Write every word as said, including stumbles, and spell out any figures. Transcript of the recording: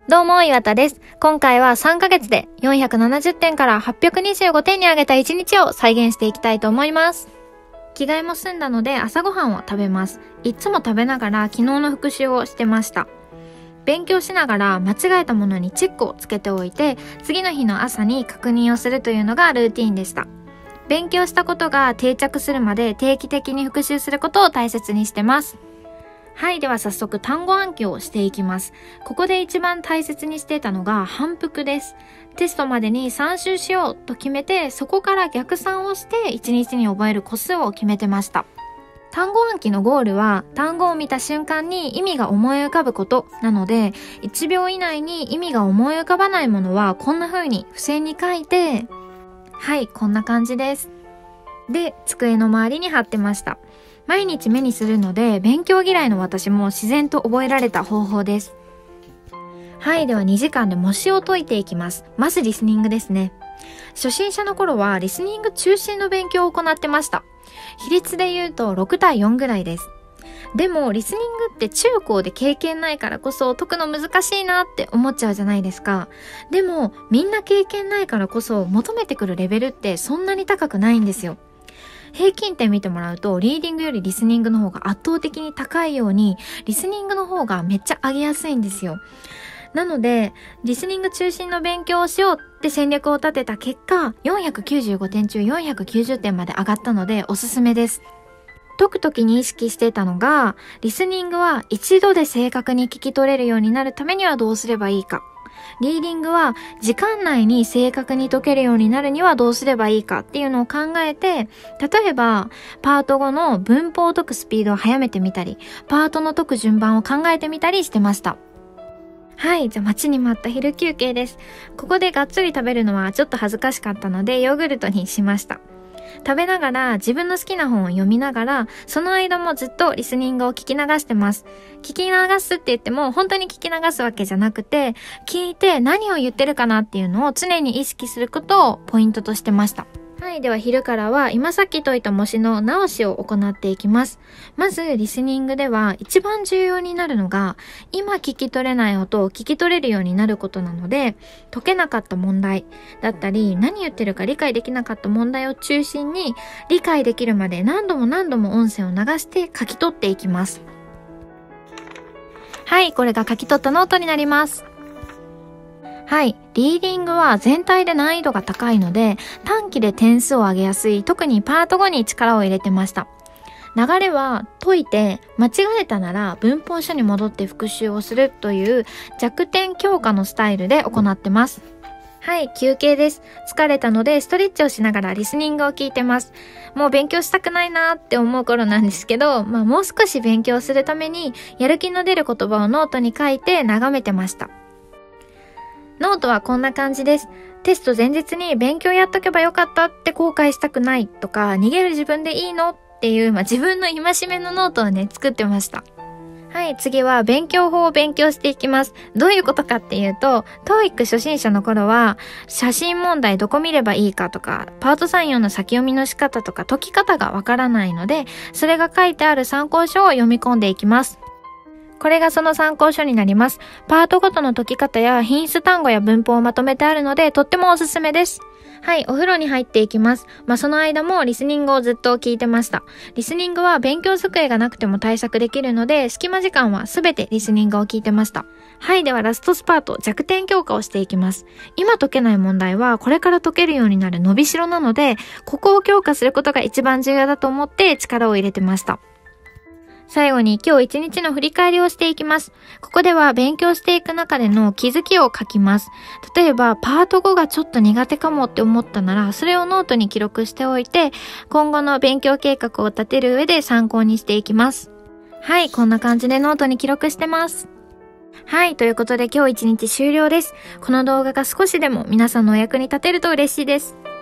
どうも、岩田です。今回はさんかげつでよんひゃくななじゅってんからはっぴゃくにじゅうごてんに上げたいちにちを再現していきたいと思います。着替えも済んだので朝ごはんを食べます。いつも食べながら昨日の復習をしてました。勉強しながら間違えたものにチェックをつけておいて、次の日の朝に確認をするというのがルーティーンでした。勉強したことが定着するまで定期的に復習することを大切にしてます。はい、では早速単語暗記をしていきます。ここで一番大切にしていたのが反復です。テストまでにさんしゅうしようと決めて、そこから逆算をしていちにちに覚える個数を決めてました。単語暗記のゴールは単語を見た瞬間に意味が思い浮かぶことなので、いちびょう以内に意味が思い浮かばないものはこんな風に付箋に書いて、はい、こんな感じです。で、机の周りに貼ってました。毎日目にするので、勉強嫌いの私も自然と覚えられた方法です。はい、ではにじかんで模試を解いていきます。まずリスニングですね。初心者の頃はリスニング中心の勉強を行ってました。比率で言うとろくたいよんぐらいです。でもリスニングって中高で経験ないからこそ解くの難しいなって思っちゃうじゃないですか。でもみんな経験ないからこそ求めてくるレベルってそんなに高くないんですよ。平均点見てもらうとリーディングよりリスニングの方が圧倒的に高いように、リスニングの方がめっちゃ上げやすいんですよ。なのでリスニング中心の勉強をしようって戦略を立てた結果、よんひゃくきゅうじゅうごてん中よんひゃくきゅうじゅってんまで上がったのでおすすめです。解くときに意識してたのが、リスニングは一度で正確に聞き取れるようになるためにはどうすればいいか、リーディングは時間内に正確に解けるようになるにはどうすればいいかっていうのを考えて、例えばパートごの文法を解くスピードを速めてみたり、パートの解く順番を考えてみたりしてました。はい、じゃあ待ちに待った昼休憩です。ここでがっつり食べるのはちょっと恥ずかしかったのでヨーグルトにしました。食べながら自分の好きな本を読みながら、その間もずっとリスニングを聞き流してます。聞き流すって言っても本当に聞き流すわけじゃなくて、聞いて何を言ってるかなっていうのを常に意識することをポイントとしてました。はい、では昼からは今さっき解いた模試の直しを行っていきます。まずリスニングでは一番重要になるのが、今聞き取れない音を聞き取れるようになることなので、解けなかった問題だったり、何言ってるか理解できなかった問題を中心に、理解できるまで何度も何度も音声を流して書き取っていきます。はい、これが書き取ったノートになります。はい。リーディングは全体で難易度が高いので、短期で点数を上げやすい、特にパートごに力を入れてました。流れは解いて、間違えたなら文法書に戻って復習をするという弱点強化のスタイルで行ってます。はい、休憩です。疲れたのでストレッチをしながらリスニングを聞いてます。もう勉強したくないなーって思う頃なんですけど、まあもう少し勉強するために、やる気の出る言葉をノートに書いて眺めてました。ノートはこんな感じです。テスト前日に勉強やっとけばよかったって後悔したくないとか、逃げる自分でいいのっていう、まあ、自分の戒めのノートをね、作ってました。はい、次は勉強法を勉強していきます。どういうことかっていうと、トーイック 初心者の頃は、写真問題どこ見ればいいかとか、パートさん、よんの先読みの仕方とか解き方がわからないので、それが書いてある参考書を読み込んでいきます。これがその参考書になります。パートごとの解き方や品質単語や文法をまとめてあるので、とってもおすすめです。はい、お風呂に入っていきます。まあ、その間もリスニングをずっと聞いてました。リスニングは勉強机がなくても対策できるので、隙間時間はすべてリスニングを聞いてました。はい、ではラストスパート、弱点強化をしていきます。今解けない問題はこれから解けるようになる伸びしろなので、ここを強化することが一番重要だと思って力を入れてました。最後に今日一日の振り返りをしていきます。ここでは勉強していく中での気づきを書きます。例えばパートごがちょっと苦手かもって思ったなら、それをノートに記録しておいて、今後の勉強計画を立てる上で参考にしていきます。はい、こんな感じでノートに記録してます。はい、ということで今日一日終了です。この動画が少しでも皆さんのお役に立てると嬉しいです。